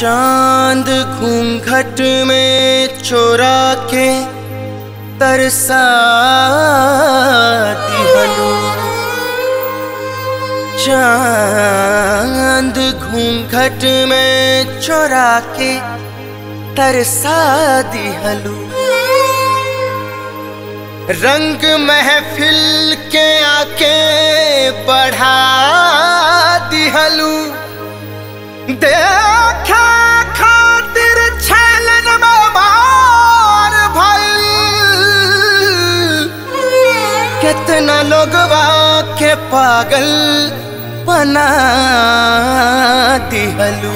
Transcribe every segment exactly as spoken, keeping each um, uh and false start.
चांद घूंघट में चोरा के तरसा दिहलू। चांद घूंघट में चोरा के तरसा दिहलू। रंग महफिल के आके बढ़ा दिहलू। देखा खातिर छलन मार भइल। कितना लोगवा के पागल बना दिहलू।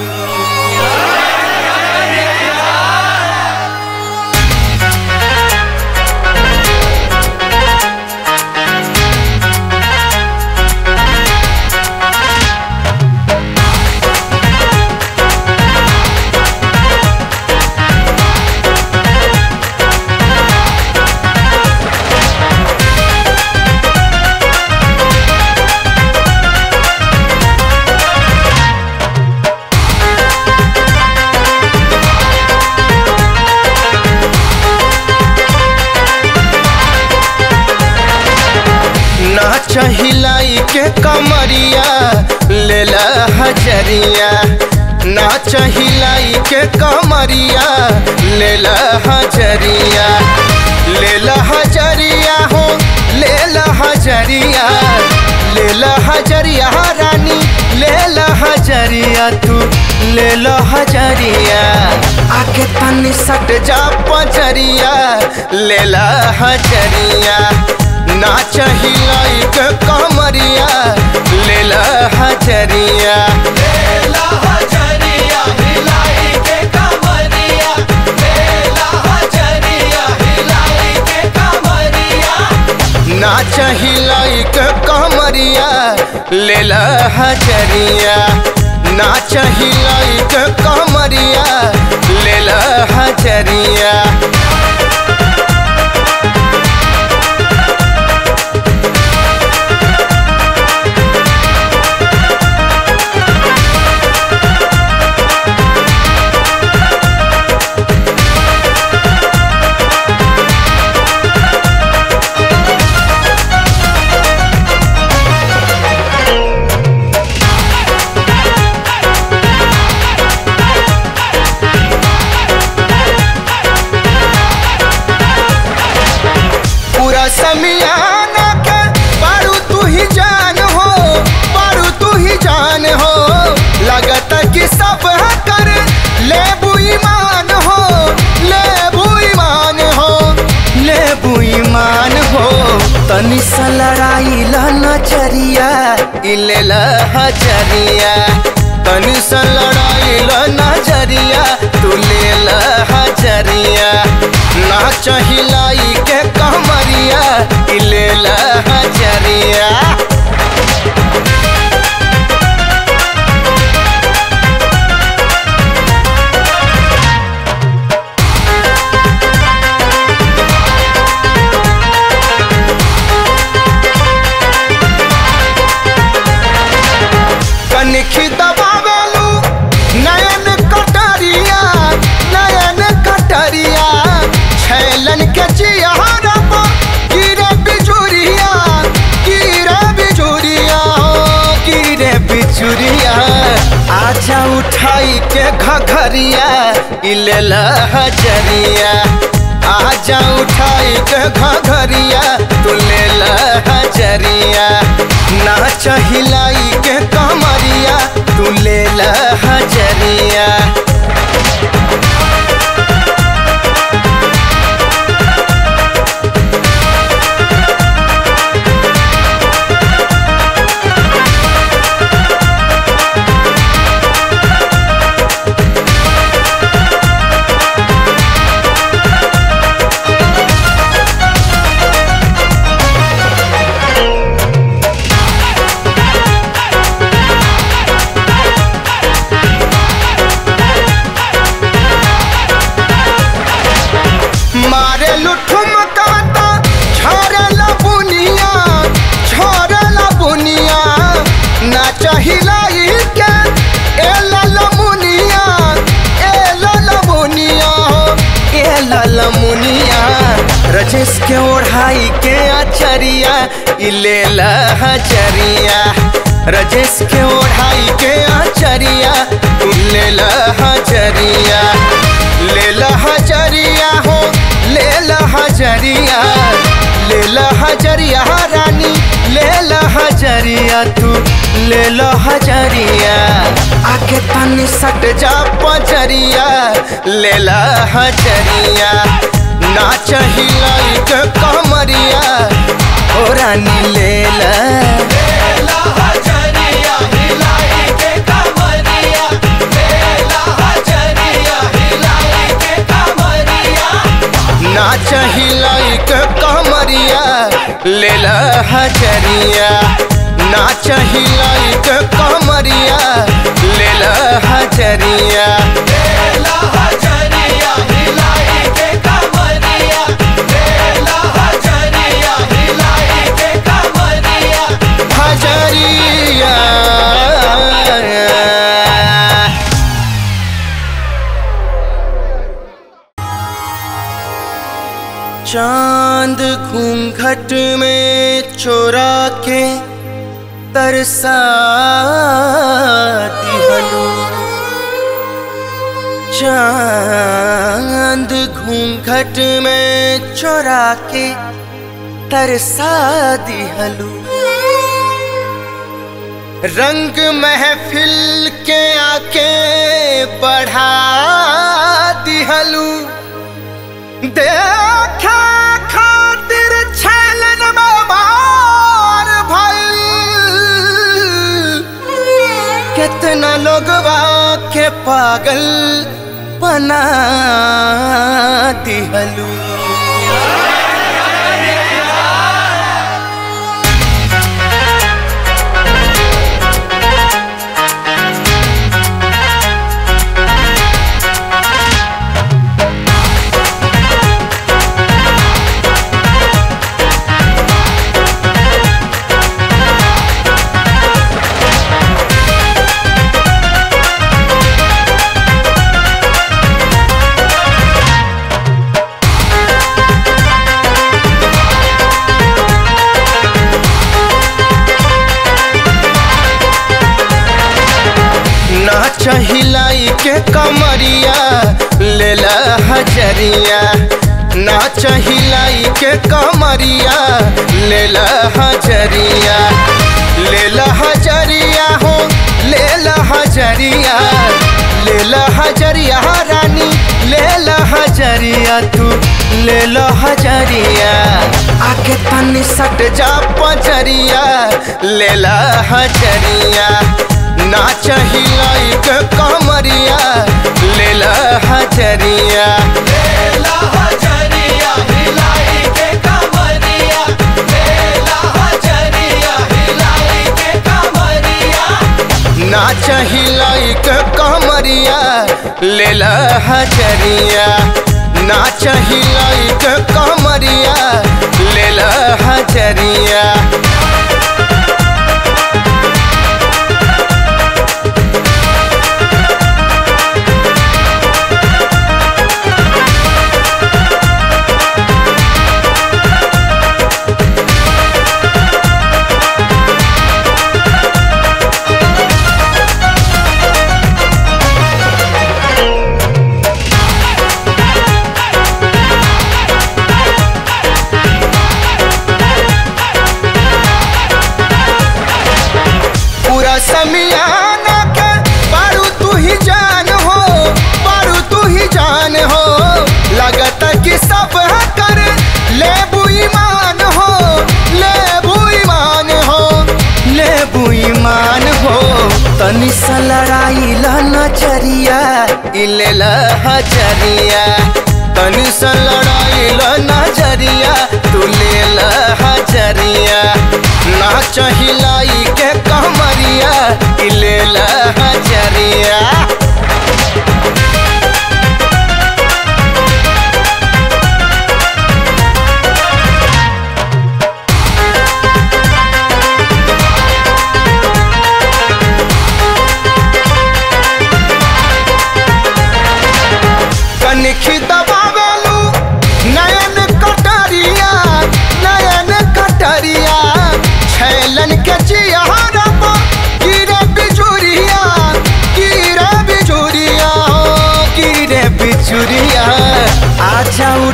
हिलाई के कमरिया लेला हजरिया। नाच हिलाई के कमरिया लेला हजरिया। लेला हजरिया हो लेला हजरिया। लेला हजरिया रानी लेला हजरिया। तू लेला हजरिया। आके तनी सट जा पजरिया लेला हजरिया। नाच हिलाई के कमरिया लेला हजरिया। लेला हजरिया हिलाई के कमरिया। लेला हजरिया हिलाई के कमरिया। नाच हिलाई के कमरिया लेला हजरिया। नाच हिलाई के कमरिया लेला हजरिया। समियाना के बारू तू ही जान हो। बारू तू ही जान हो। लगता कि सब कर ले ईमान हो। ले ईमान हो। ले ईमान हो। तनी सा लड़ाई ला नजरिया इलेला हजरिया। तनी सा लड़ाई ला नजरिया तू लेला हजरिया। नाच हिलाई के कमरिया इलेला हजरिया। कनखी दबावेलू नयन कटरिया। नयन कटरिया छैलन के चिहारा पर गिरे बिजुरिया। गिरे बिजुरिया गिरे बिजुरिया। आजा उठाई के घघरिया इलेला हजरिया। आजा उठाई के घघरिया तू लेला हजरिया। नाच हिलाई के कमरिया तू लेला हजरिया। रजेश के ओढ़ाई के अचरिया ले हजरिया रजेश के ओढ़ाई के अचरिया ले हजरिया ले हजरिया हो ले हजरिया ले हजरिया रानी ले हजरिया तू ले हजरिया आके तनी सट जा पजरिया ले हजरिया नाच हिलाई के कमरिया ओ रानी ले हजरिया हिलाई के कमरिया लेला हजरिया हिलाई के कमरिया नाच हिलाई के कमरिया ले हजरिया नाच हिलाई के कमरिया ले हजरिया लेला हजरिया हिलाई के कमरिया लेला हजरिया हिलाई के कमरिया हजरिया चांद घूंघट में चोरा के तरसा दिहलू चांद घूंघट में चोरा के तरसा दिहलू रंग महफिल के आके बढ़ा दिहलू देखा खातिर छलन बार भइल कितना लोगवा के पागल बना दिहलू हिलाई के कमरिया ले हजरिया नाच हिलाई के कमरिया ले हजरिया ले हजरिया हो ले हजरिया ले हजरिया रानी ले हजरिया तू ले हजरिया आके तनी सट जा पजरिया ले हजरिया नाच हिलाई के कमरिया ले हजरिया लेला हजरिया हिलाई के कमरिया लेला हजरिया हिलाई के कमरिया नाच हिलाई के कमरिया ले हजरिया नाच हिलाई के कमरिया ले हजरिया समियाना के बारू तू ही जान हो बारू तू ही जान हो लगता कि सब कर ले ईमान हो ले ईमान हो ले ईमान हो तनी सा लड़ाई ला नजरिया ले हजरिया तनी सा लड़ाई ला नजरिया तू ले हजरिया नाच हिलाई के कमरिया ले हजरिया कनखी दबावेलू नयन कटारी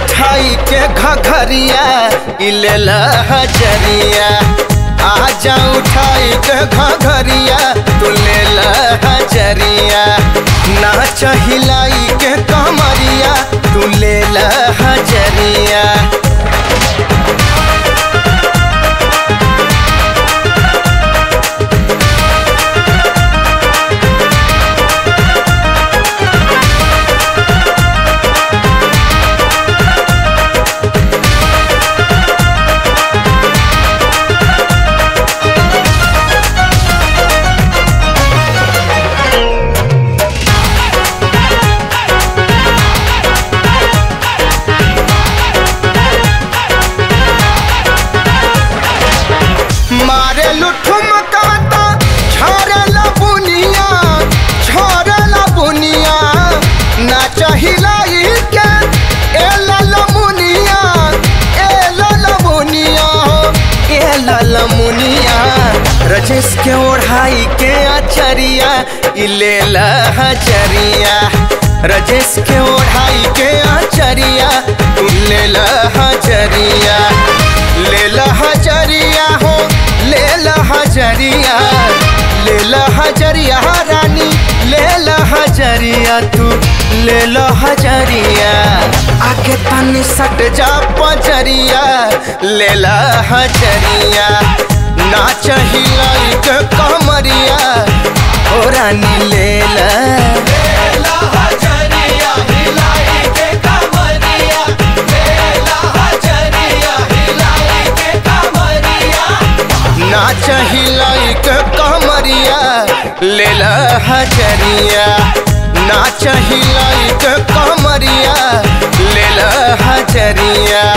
उठाई के घघरिया इलेला हजरिया आजा उठाई के घघरिया तू लेला हजरिया नाच हिलाई के कमरिया तू लेला हजरिया रजेश के ओढ़ाई के अचरिया इलेला हजरिया रजेश के ओढ़ाई के अचरिया इलेला हजरिया लेला हजरिया हो लेला हजरिया लेला हजरिया रानी लेला हजरिया तू लेला हजरिया आगे तनी सट जा पजरिया लेला हजरिया नाच हिलाई के कमरिया ओ रानी लेला लेला हजरिया हिलाई के कमरिया लेला हजरिया हिलाई के कमरिया नाच हिलाई के कमरिया लेला हजरिया नाच हिलाई के कमरिया लेला हजरिया